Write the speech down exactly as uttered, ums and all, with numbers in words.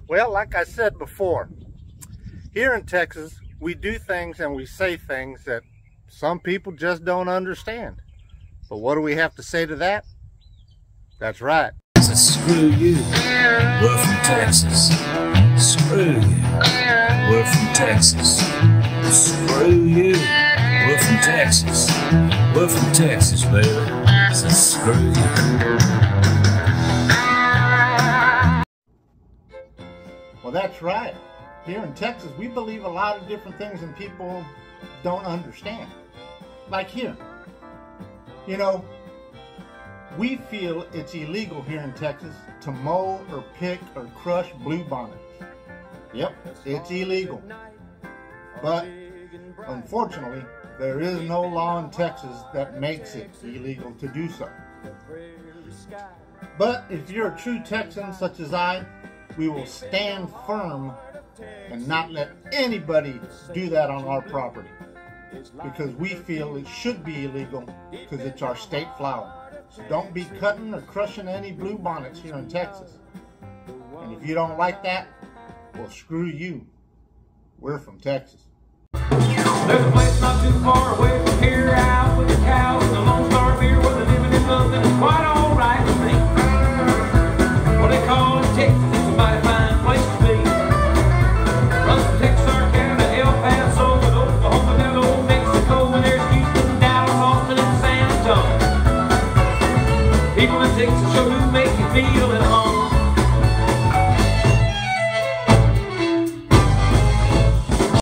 Well, like I said before, here in Texas, we do things and we say things that some people just don't understand. But what do we have to say to that? That's right. So screw you. We're from Texas. Screw you. We're from Texas. Screw you. We're from Texas. We're from Texas, baby. So screw you. Well, that's right. Here in Texas, we believe a lot of different things and people don't understand. Like here. You know, we feel it's illegal here in Texas to mow or pick or crush bluebonnets. Yep, it's illegal. But unfortunately, there is no law in Texas that makes it illegal to do so. But if you're a true Texan such as I, we will stand firm and not let anybody do that on our property, because we feel it should be illegal because it's our state flower. So don't be cutting or crushing any bluebonnets here in Texas. And if you don't like that, well, screw you. We're from Texas. There's a place not too far away from here, out with the cows.